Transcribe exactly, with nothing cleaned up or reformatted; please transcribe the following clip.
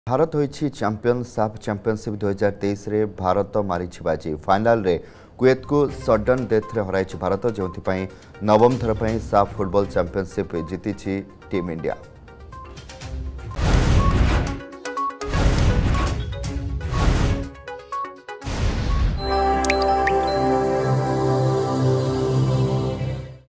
भारत होइछि champion SAFF championship दो हज़ार तेईस रे भारत मारी बाजी फाइनाल रे कुवेत को सडन डेथ रे हराई भारत जो नवम थर पर साफ फुटबॉल चैंपियनशिप जीति टीम इंडिया।